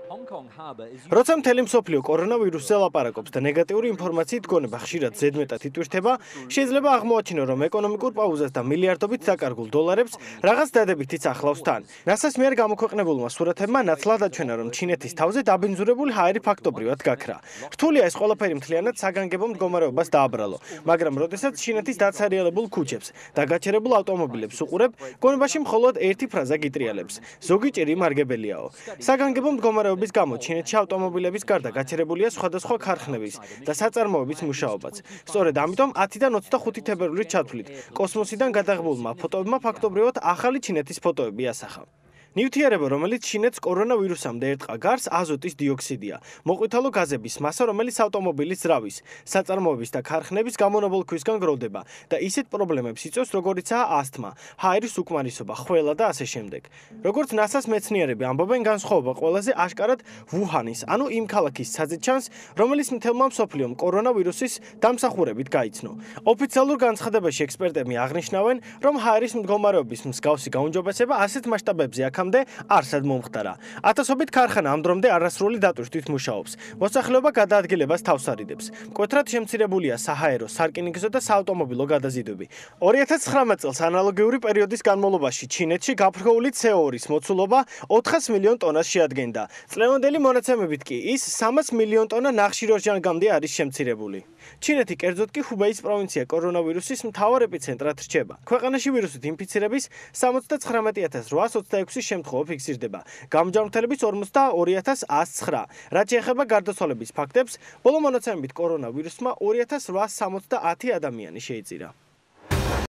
როცა მთელი მსოფლიო კორონავირუსზე ლაპარაკობს და ნეგატიური ინფორმაციით გონება ხშირად ზედმეტად იტვირთება, შეიძლება აღმოაჩინო, რომ ეკონომიკურ პაუზას და მილიარდობით დაკარგულ დოლარებს რაღაც დადებითიც ახლავს თან. NASA-ს მიერ გამოქვეყნებულმა სურათებმა ნათლად აჩვენა, რომ ჩინეთის თავზე დაბინძურებული ჰაერი ფაქტობრივად გაქრა. რთულია ეს ყველაფერი მთლიანად საგანგებო მდგომარეობას დააბრალო, მაგრამ როდესაც ჩინეთის დაცარიელებულ ქუჩებს და გაჩერებულ ავტომობილებს უყურებ, გონებაში მხოლოდ ერთი ფრაზა გიტრიალებს: ზოგი ჭირი მარგებელიაო. საგანგებო მდგომარეობის გამო ჩინეთში ავტომობილების გარდა გაჩერებულია სხვადასხვა ქარხნების და საწარმოების მუშაობაც. სწორედ ამიტომ 10-დან 25 თებერვლის ჩათვლით კოსმოსიდან გადაღებულმა ფოტოებმა ფაქტობრივად ახალი ჩინეთის ფოტოები ასახა. ნივთიერება, რომელიც ჩინეთს კორონავირუსამდე ერტყა გარს, აზოტის დიოქსიდია, მოყვითალო გაზების მასა, რომელიც ავტომობილის ძრავის, საწარმოების და ქარხნების გამონაბოლ ქვისგან გროვდება და ისეთ პრობლემებს იწვევს, როგორიცაა ასთმა, ჰაერის უკმარისობა, ხველა და ასე შემდეგ. როგორც NASA-ს მეცნიერები ამბობენ, განსხვავება ყველაზე აშკარად ვუჰანის, ანუ იმ ქალაქის საზეც ჩანს, რომელიც მთელმა მსოფლიომ კორონავირუსის დამსახურებით გაიცნო. ოფიციალურ განცხადებაში ექსპერტები აღნიშნავენ, რომ ჰაერის მდგომარეობის მსგავსი გაუმჯობესება ასეთ მასშტაბებზე აქამდე არსად მომხდარა. ათასობით ქარხანა ამ დრომდე არასრული დატვირთვით მუშაობს. მოსახლეობა გადაადგილებას თავს არიდებს. მკვეთრად შემცირებულია საჰაერო, სარკინიგზო და საავტომობილო გადაზიდვები. 2019 წელს ანალოგიური პერიოდის განმავლობაში ჩინეთში გაფრქოული CO2-ის მოცულობა 400 მილიონ ტონას შეადგენდა. წლევანდელი მონაცემებით კი ის 300 მილიონ ტონა ნახშირორჟანგამდე არის შემცირებული. ჩინეთი, კერძოდ კი ჰუბეის პროვინცია კორონავირუსის მთავარ ეპიცენტრად რჩება. ქვეყანაში ვირუსით ინფიცირების 79826 შემთხვევა ფიქსირდება. გამჯანმრთელების 42109. რაც შეეხება გარდაცვალების ფაქტებს, ბოლო მონაცემებით კორონავირუსმა 2870 ადამიანი შეიწირა.